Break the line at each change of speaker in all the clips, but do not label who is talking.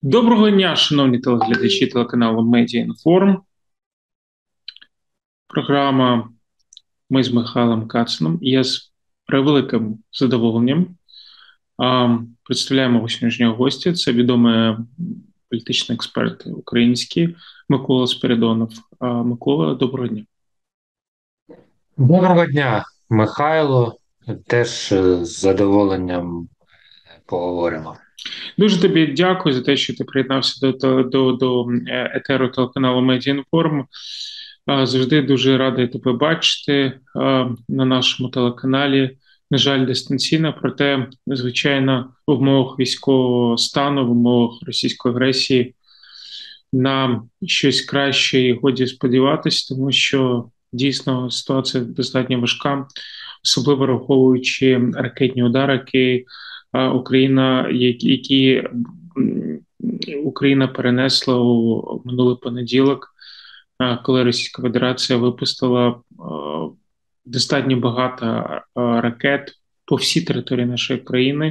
Доброго дня, шановні телеглядачі телеканалу Медіаінформ. Програма «Ми з Михайлом Кацаном». Я з превеликим задоволенням представляємо сьогоднішнього гостя. Це відомий політичний експерт український Микола Спіридонов. Микола, доброго дня.
Доброго дня, Михайло. Теж з задоволенням поговоримо.
Дуже тобі дякую за те, що ти приєднався до етеру телеканалу Медіаінформ. Завжди дуже радий тебе бачити на нашому телеканалі. На жаль, дистанційно, проте, звичайно, в умовах військового стану, в умовах російської агресії нам щось краще і годі сподіватися, тому що дійсно ситуація достатньо важка, особливо враховуючи ракетні удари, які Україна перенесла у минулий понеділок, коли Російська Федерація випустила достатньо багато ракет по всій території нашої країни.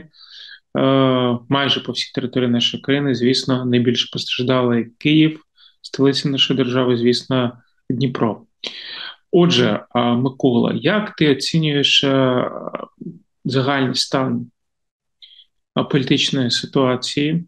Майже по всій території нашої країни, звісно, найбільше постраждали Київ, столиця нашої держави, звісно, Дніпро. Отже, Микола, як ти оцінюєш загальний стан політичної ситуації?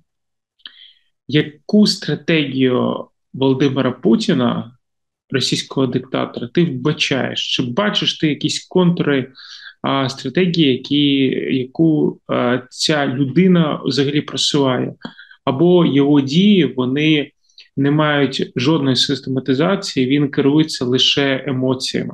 Яку стратегію Володимира Путіна, російського диктатора, ти вбачаєш? Чи бачиш ти якісь контури стратегії, яку ця людина взагалі просуває? Або його дії, вони не мають жодної систематизації, він керується лише емоціями?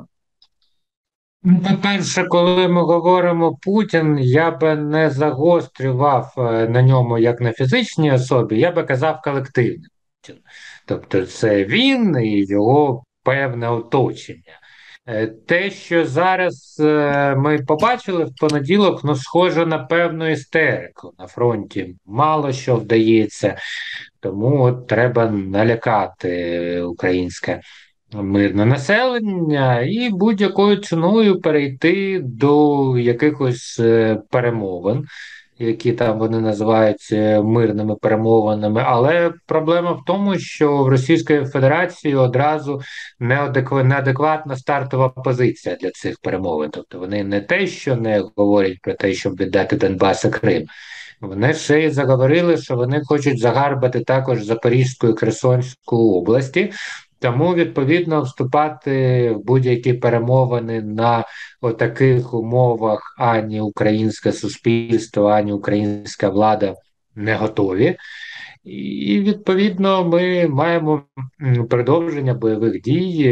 По-перше, коли ми говоримо Путін, я би не загострював на ньому як на фізичній особі, я би казав колективний Путін. Тобто це він і його певне оточення. Те, що зараз ми побачили в понеділок, ну, схоже на певну істерику на фронті. Мало що вдається, тому от треба налякати українське мирне населення і будь-якою ціною перейти до якихось перемовин, які там вони називають мирними перемовинами. Але проблема в тому, що в Російської Федерації одразу неадекватна стартова позиція для цих перемовин. Тобто вони не те, що не говорять про те, щоб віддати Донбас і Крим. Вони ще й заговорили, що вони хочуть загарбати також Запорізьку і Херсонську області, тому відповідно вступати в будь-які перемовини на таких умовах ані українське суспільство, ані українська влада не готові. І відповідно ми маємо продовження бойових дій,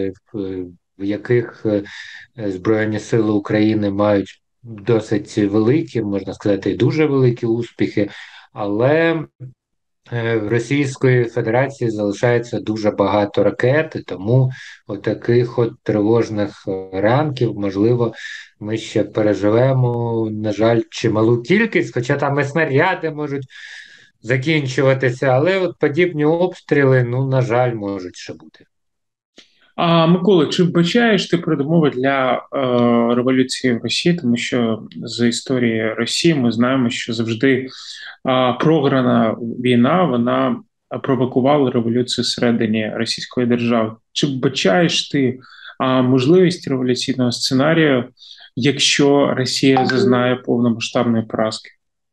в яких Збройні Сили України мають досить великі, можна сказати, і дуже великі успіхи, але в Російської Федерації залишається дуже багато ракет, і тому отаких от тривожних ранків, можливо, ми ще переживемо, на жаль, чималу кількість, хоча там і снаряди можуть закінчуватися, але от подібні обстріли, ну, на жаль, можуть ще бути.
Микола, чи вбачаєш ти передумови для революції в Росії? Тому що з історії Росії ми знаємо, що завжди програна війна вона провокувала революцію всередині Російської держави. Чи вбачаєш ти можливість революційного сценарію, якщо Росія зазнає повномасштабної поразки?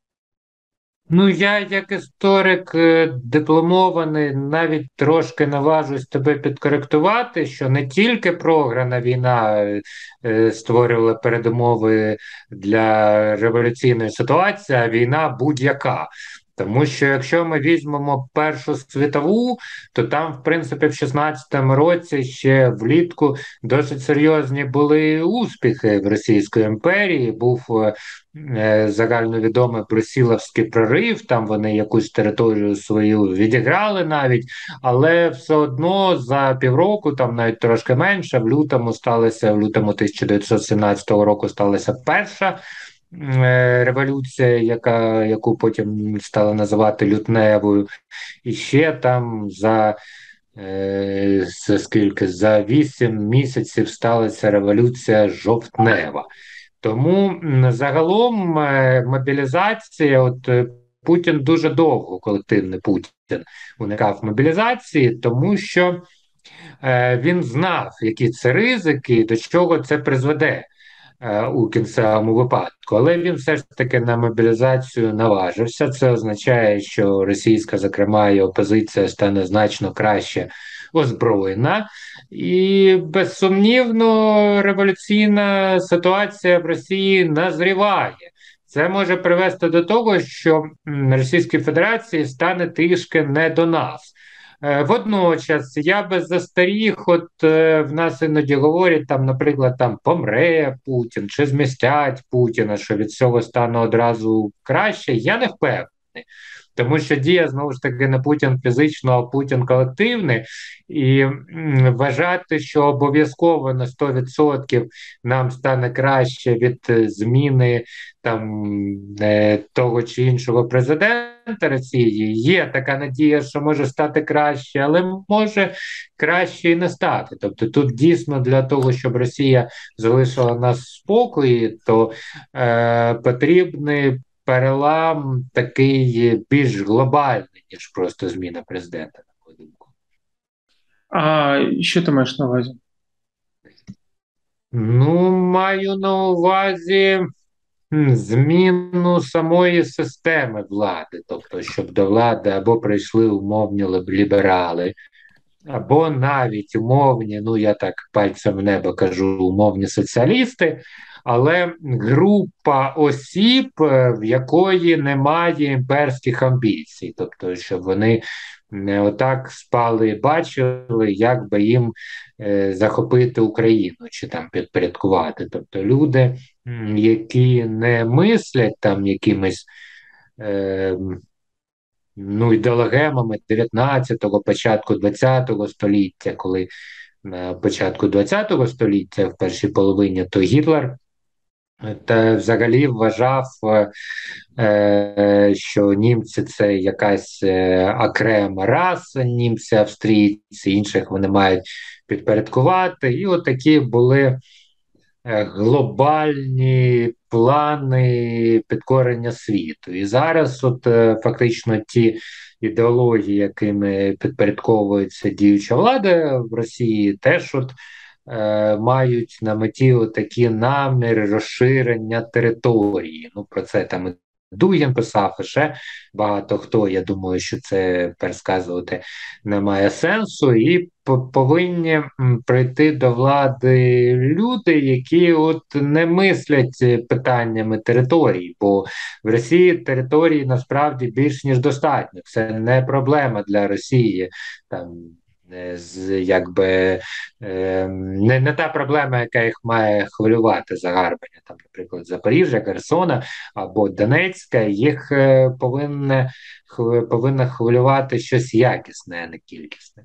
Ну, я як історик дипломований, навіть трошки наважусь тебе підкоректувати, що не тільки програна війна створювала передумови для революційної ситуації, а війна будь-яка. Тому що якщо ми візьмемо Першу світову, то там, в принципі, в 16-му році ще влітку досить серйозні були успіхи в Російської імперії. Був загальновідомий Брусиловський прорив, там вони якусь територію свою відіграли навіть, але все одно за півроку, там навіть трошки менше, в лютому 1917 року сталася перша революція, яку потім стали називати лютневою, і ще там за 8 місяців сталася революція жовтнева. Тому загалом мобілізація, Путін дуже довго, колективний Путін, уникав мобілізації, тому що він знав, які це ризики, до чого це призведе у кінцевому випадку. Але він все ж таки на мобілізацію наважився. Це означає, що російська, зокрема, і опозиція стане значно краще озброєна. І безсумнівно революційна ситуація в Росії назріває. Це може привести до того, що Російській Федерації стане трішки не до нас. Водночас я би застеріг, в нас іноді говорять, там, наприклад, там помре Путін чи змістять Путіна, що від цього стане одразу краще. Я не впевнений. Тому що діє знову ж таки не Путін фізично, а Путін колективний, і вважати, що обов'язково на 100% нам стане краще від зміни там того чи іншого президента Росії. Є така надія, що може стати краще, але може краще і не стати. Тобто тут дійсно для того, щоб Росія залишила нас в спокої, то потрібний перелам такий більш глобальний, ніж просто зміна президента, на мою думку.
А що ти маєш на увазі?
Ну, маю на увазі зміну самої системи влади, тобто, щоб до влади або прийшли умовні ліберали, або навіть умовні, ну я так пальцем в небо кажу, умовні соціалісти, але група осіб, в якої немає імперських амбіцій, тобто, щоб вони не отак спали і бачили, як би їм захопити Україну чи там підпорядкувати. Тобто люди, які не мислять там якимись е, ну, ідеологемами 19-го, початку 20-го століття, коли на початку 20-го століття, в першій половині, то Гітлер та взагалі вважав, що німці це якась окрема раса, німці, австрійці, інших вони мають підпорядкувати. І от такі були глобальні плани підкорення світу. І зараз, фактично, ті ідеології, якими підпорядковується діюча влада в Росії, теж мають на меті такі наміри розширення території. Ну, про це там Дугін писав, і ще багато хто. Я думаю, що це пересказувати немає сенсу, і повинні прийти до влади люди, які не мислять питаннями території, бо в Росії території насправді більш ніж достатньо. Це не проблема для Росії там. Не та проблема, яка їх має хвилювати загарбання, там, наприклад, Запоріжжя, Херсона або Донецька, їх повинно хвилювати щось якісне, а не кількісне.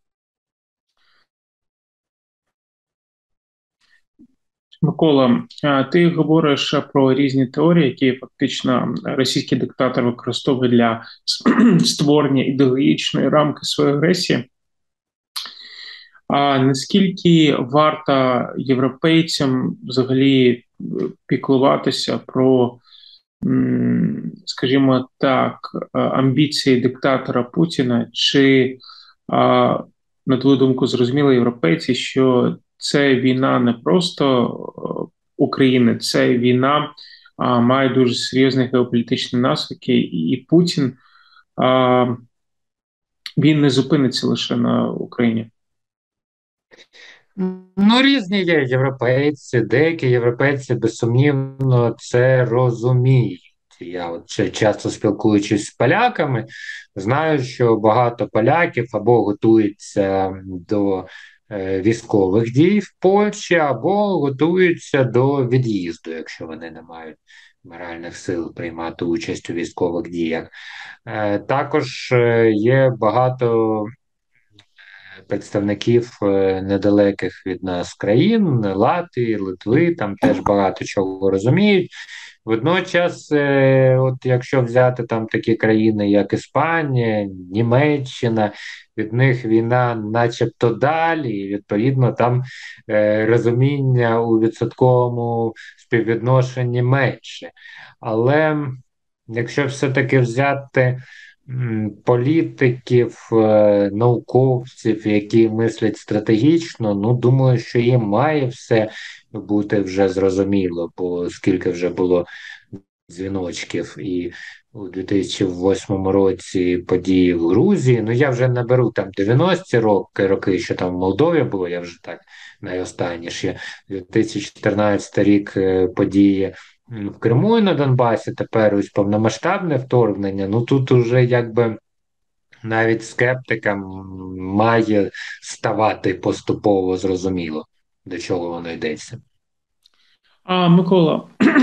Микола, ти говориш про різні теорії, які фактично російський диктатор використовує для створення ідеологічної рамки своєї агресії. А наскільки варто європейцям взагалі піклуватися про, скажімо так, амбіції диктатора Путіна? Чи, на твою думку, зрозуміли європейці, що це війна не просто України, це війна має дуже серйозні геополітичні наслідки, і Путін він не зупиниться лише на Україні?
Ну, різні є європейці, деякі європейці безсумнівно це розуміють. Я часто спілкуючись з поляками, знаю, що багато поляків або готуються до військових дій в Польщі, або готуються до від'їзду, якщо вони не мають моральних сил приймати участь у військових діях. Також є багато представників недалеких від нас країн, Латвії, Литви, там теж багато чого розуміють. Водночас, якщо взяти там такі країни, як Іспанія, Німеччина, від них війна начебто далі, і відповідно там розуміння у відсотковому співвідношенні менше. Але якщо все-таки взяти політиків, науковців, які мислять стратегічно, ну думаю, що їм має все бути вже зрозуміло, бо скільки вже було дзвіночків і у 2008 році події в Грузії. Ну я вже не беру там 90-ті роки, що там в Молдові було, я вже так найостанніше. 2014 рік події в Криму і на Донбасі, тепер ось повномасштабне вторгнення. Ну тут уже якби навіть скептикам має ставати поступово зрозуміло, до чого воно йдеться.
Микола,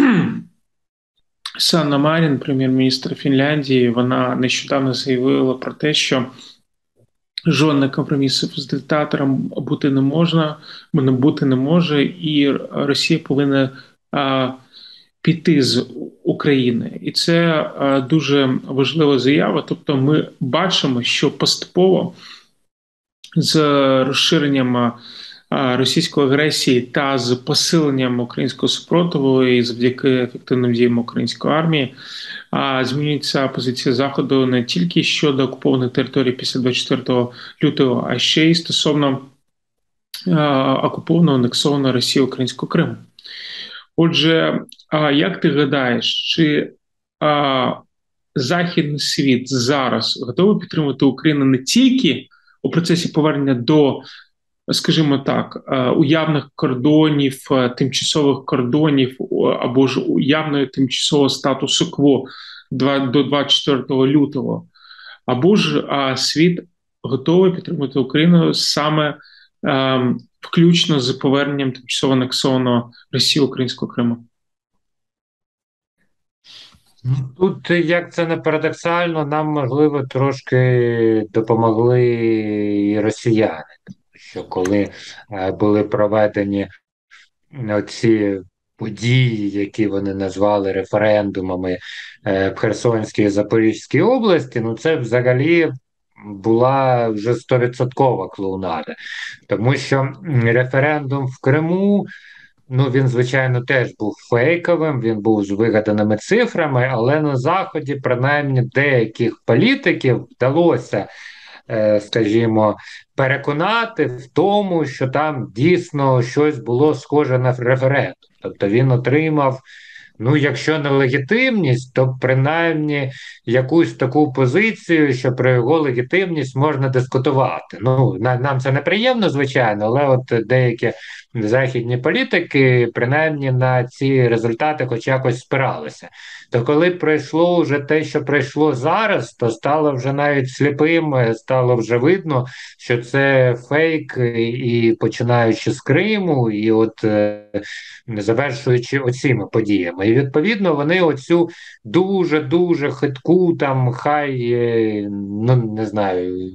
Санна Марін, прем'єр-міністр Фінляндії, вона нещодавно заявила про те, що жодних компромісів з диктатором бути не може, і Росія повинна піти з України, і це дуже важлива заява. Тобто, ми бачимо, що поступово з розширенням російської агресії та з посиленням українського супротиву і завдяки ефективним діям української армії змінюється позиція Заходу не тільки щодо окупованих територій після 24 лютого, а ще й стосовно окупованого анексованого Росією українського Криму. Отже, як ти гадаєш, чи Західний світ зараз готовий підтримувати Україну не тільки у процесі повернення до, скажімо так, уявних кордонів, тимчасових кордонів або ж уявного тимчасового статусу КВО до 24 лютого, або ж світ готовий підтримувати Україну саме включно з поверненням тимчасово анексованого Росії українського Криму?
Тут, як це не парадоксально, нам, можливо, трошки допомогли і росіяни, тому що коли були проведені ці події, які вони назвали референдумами в Херсонській і Запорізькій області, ну це взагалі була вже 100% клоунада. Тому що референдум в Криму, ну він, звичайно, теж був фейковим, він був з вигаданими цифрами, але на Заході, принаймні, деяких політиків вдалося, скажімо, переконати в тому, що там дійсно щось було схоже на референдум. Тобто він отримав, ну, якщо не легітимність, то принаймні якусь таку позицію, що про його легітимність можна дискутувати. Ну, нам це неприємно, звичайно, але от деякі західні політики принаймні на ці результати хоч якось спиралися. То коли пройшло вже те, що пройшло зараз, то стало вже навіть сліпим, стало вже видно, що це фейк, і починаючи з Криму, і от завершуючи оціми подіями. І відповідно вони оцю дуже-дуже хитку, там хай, ну не знаю,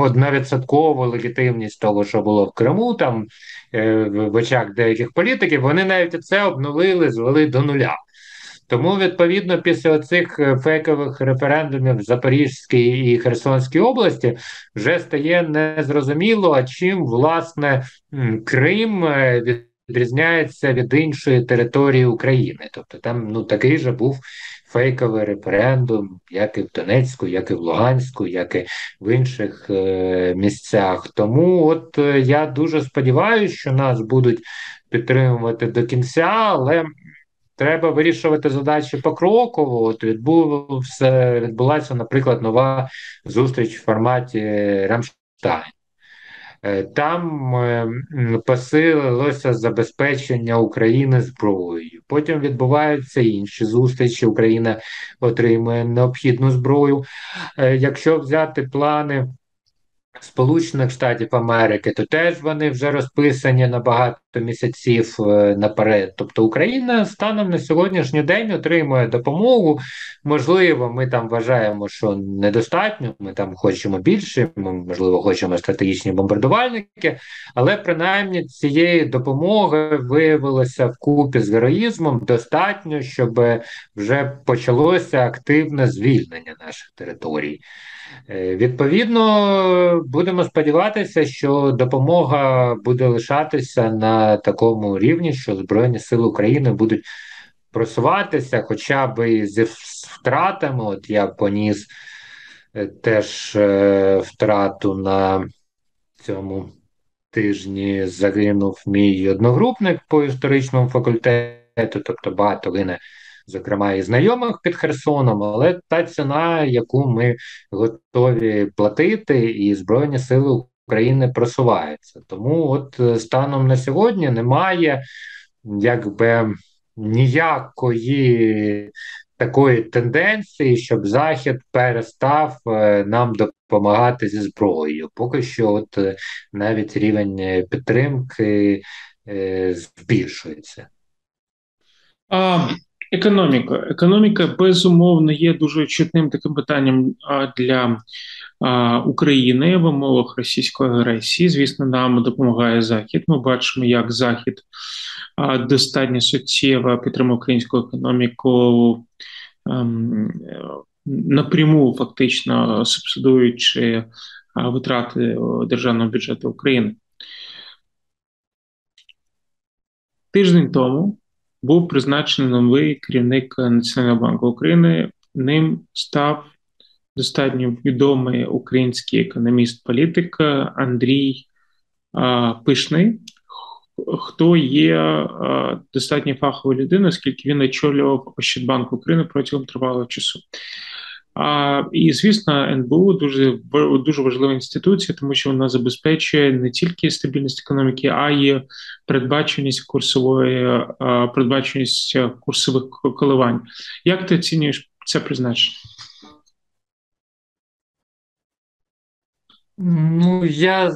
1% легітимність того, що було в Криму, там в очах деяких політиків, вони навіть це обнулили, звели до нуля. Тому, відповідно, після цих фейкових референдумів в Запорізькій і Херсонській області вже стає незрозуміло, а чим власне Крим відрізняється від іншої території України. Тобто там ну такий же був фейковий референдум, як і в Донецьку, як і в Луганську, як і в інших місцях. Тому от я дуже сподіваюся, що нас будуть підтримувати до кінця, але треба вирішувати задачі покроково. От відбулася, наприклад, нова зустріч в форматі Рамштайн. Там посилилося забезпечення України зброєю. Потім відбуваються інші зустрічі. Україна отримує необхідну зброю. Якщо взяти плани Сполучених Штатів Америки, то теж вони вже розписані на багато місяців наперед. Тобто Україна станом на сьогоднішній день отримує допомогу. Можливо, ми там вважаємо, що недостатньо. Ми там хочемо більше, ми, можливо, хочемо стратегічні бомбардувальники, але принаймні цієї допомоги виявилося вкупі з героїзмом достатньо, щоб вже почалося активне звільнення наших територій. Відповідно, будемо сподіватися, що допомога буде лишатися на такому рівні, що Збройні Сили України будуть просуватися, хоча б і зі втратами. От я поніс теж втрату на цьому тижні, загинув мій одногрупник по історичному факультету, тобто багато гине, зокрема, і знайомих під Херсоном, але та ціна, яку ми готові платити, і Збройні Сили України просуваються. Тому от станом на сьогодні немає якби ніякої такої тенденції, щоб Захід перестав нам допомагати зі зброєю. Поки що, от навіть рівень підтримки збільшується.
А, економіка безумовно є дуже чутним таким питанням для України в умовах російської агресії. Звісно, нам допомагає Захід. Ми бачимо, як Захід достатньо суттєво підтримує українську економіку, напряму фактично субсидуючи витрати державного бюджету України. Тиждень тому був призначений новий керівник Національного банку України. Ним став достатньо відомий український економіст-політик Андрій Пишний, хто є достатньо фаховою людиною, оскільки він очолював Ощадбанк України протягом тривалого часу. І, звісно, НБУ дуже важлива інституція, тому що вона забезпечує не тільки стабільність економіки, а й передбаченість курсових коливань. Як ти оцінюєш це призначення?
Ну, я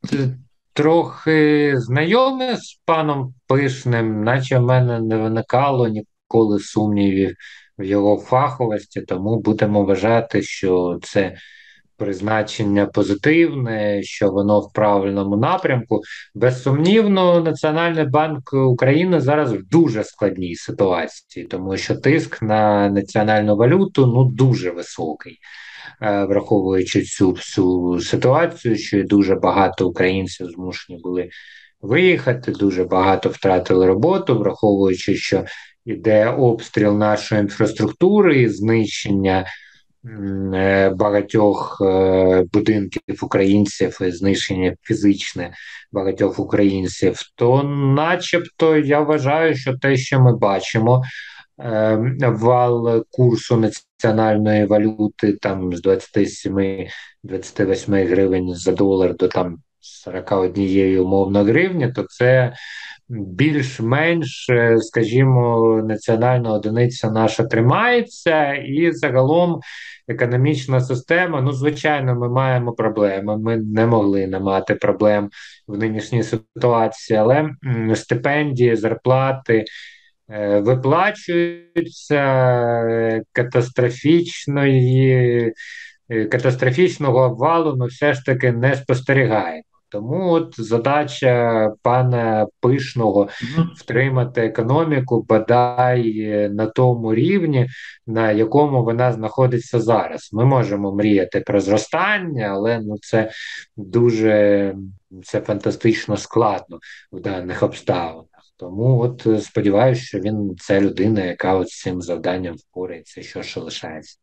трохи знайомий з паном Пишним, наче в мене не виникало ніколи сумнівів в його фаховості, тому будемо вважати, що це призначення позитивне, що воно в правильному напрямку. Безсумнівно, Національний банк України зараз в дуже складній ситуації, тому що тиск на національну валюту ну дуже високий. Враховуючи цю всю ситуацію, що дуже багато українців змушені були виїхати, дуже багато втратили роботу, враховуючи, що йде обстріл нашої інфраструктури, знищення багатьох будинків українців, і знищення фізичне багатьох українців, то начебто я вважаю, що те, що ми бачимо, вал курсу національної валюти там з 27-28 гривень за долар до там 41 умовно гривні, то це більш-менш, скажімо, національна одиниця наша тримається, і загалом економічна система, ну, звичайно, ми маємо проблеми. Ми не могли не мати проблем в нинішній ситуації, але стипендії, зарплати виплачуються катастрофічного обвалу ми все ж таки не спостерігаємо. Тому от задача пана Пишного втримати економіку бодай на тому рівні, на якому вона знаходиться зараз. Ми можемо мріяти про зростання, але ну це фантастично складно в даних обставинах. Тому от сподіваюся, що він це людина, яка от з цим завданням впорається, що ще лишається.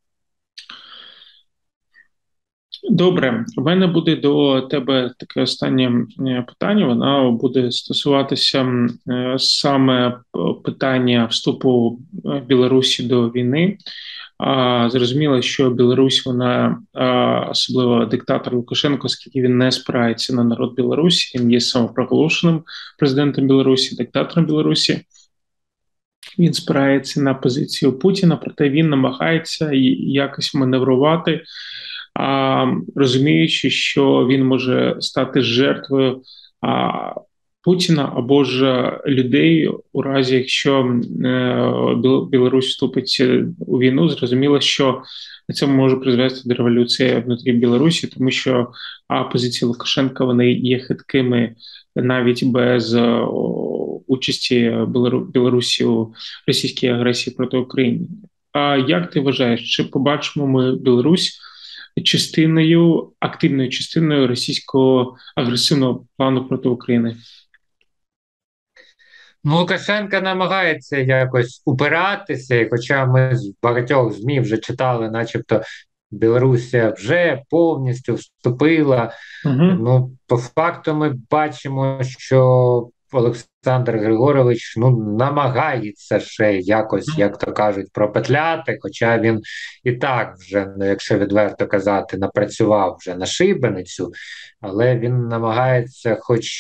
Добре, у мене буде до тебе таке останнє питання. Воно буде стосуватися саме питання вступу Білорусі до війни. Зрозуміло, що Білорусь, вона особливо диктатор Лукашенко, оскільки він не спирається на народ Білорусі, він є самопроголошеним президентом Білорусі, диктатором Білорусі. Він спирається на позицію Путіна, проте він намагається якось маневрувати, розуміючи, що він може стати жертвою Путіна або ж людей у разі, якщо Білорусь вступить у війну. Зрозуміло, що це може призвести до революції внутрі Білорусі, тому що позиції Лукашенка вони є хиткими навіть без участі Білорусі у російській агресії проти України. А як ти вважаєш, чи побачимо ми Білорусь активною частиною російського агресивного плану проти України?
Ну, Лукашенко намагається якось упиратися, і хоча ми з багатьох ЗМІ вже читали, начебто Білорусія вже повністю вступила.
Угу.
Ну, по факту ми бачимо, що Олександр Григорович намагається ще якось, як то кажуть, пропетляти, хоча він і так вже, ну, якщо відверто казати, напрацював вже на шибеницю, але він намагається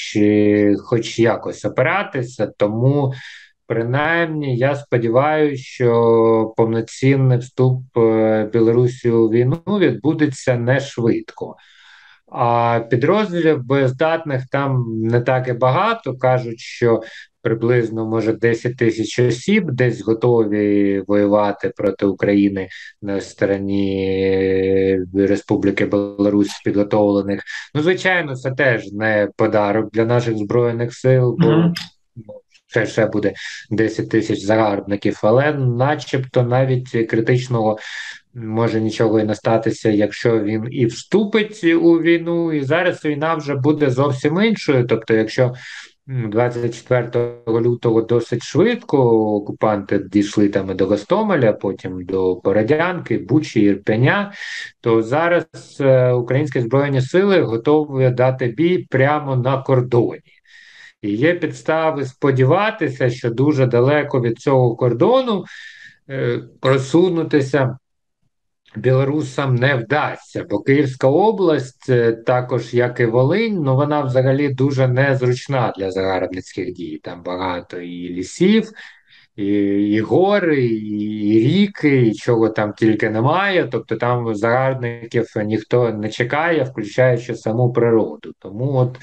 хоч якось опиратися, тому принаймні я сподіваюся, що повноцінний вступ Білорусі у війну відбудеться не швидко. А підрозділів боєздатних там не так і багато. Кажуть, що приблизно може 10 тисяч осіб десь готові воювати проти України на стороні Республіки Білорусь підготовлених. Ну, звичайно, це теж не подарок для наших збройних сил, бо
Угу.
ну, ще буде 10 тисяч загарбників, але начебто навіть критичного може нічого і не статися, якщо він і вступить у війну, і зараз війна вже буде зовсім іншою. Тобто, якщо 24 лютого досить швидко окупанти дійшли там і до Гостомеля, потім до Бородянки, Бучі, Ірпеня, то зараз українські збройні сили готові дати бій прямо на кордоні. І є підстави сподіватися, що дуже далеко від цього кордону просунутися білорусам не вдасться, бо Київська область, також як і Волинь, ну вона взагалі дуже незручна для загарбницьких дій. Там багато і лісів, і гори, і ріки, і чого там тільки немає. Тобто там загарбників ніхто не чекає, включаючи саму природу. Тому от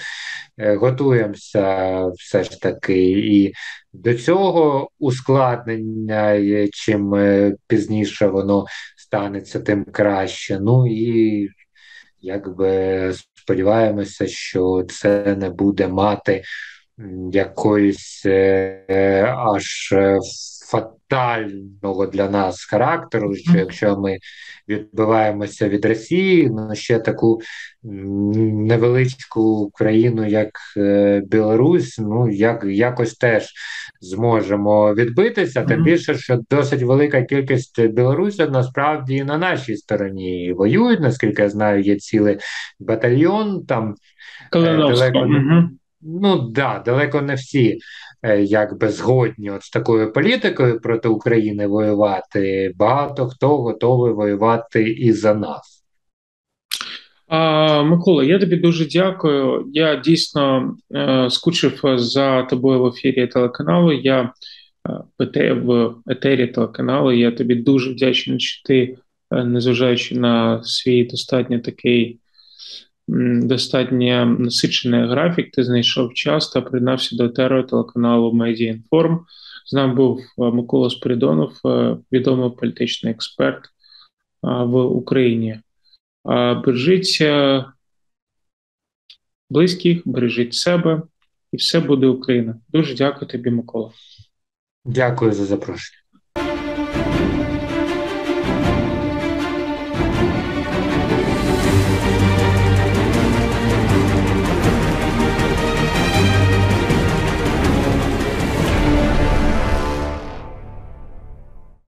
готуємося все ж таки і до цього ускладнення, чим пізніше воно станеться, тим краще. Ну і якби сподіваємося, що це не буде мати якоїсь аж фатального для нас характеру, що якщо ми відбиваємося від Росії, ну ще таку невеличку країну, як Білорусь, ну якось теж зможемо відбитися. Тим
Угу.
більше, що досить велика кількість білорусів насправді і на нашій стороні воюють. Наскільки я знаю, є цілий батальйон там
Калиновська.
далеко не.
Угу.
Ну да, далеко не всі якби згодні от з такою політикою проти України воювати. Багато хто готовий воювати і за нас.
Микола, я тобі дуже дякую. Я дійсно скучив за тобою в ефірі телеканалу. Я в етері телеканалу. Я тобі дуже вдячний, що ти, незважаючи на свій достатньо такий достатньо насичений графік, ти знайшов час та приєднався до етеру телеканалу Медіаінформ. З нами був Микола Спиридонов, відомий політичний експерт в Україні. Бережіть близьких, бережіть себе, і все буде Україна. Дуже дякую тобі, Микола.
Дякую за запрошення.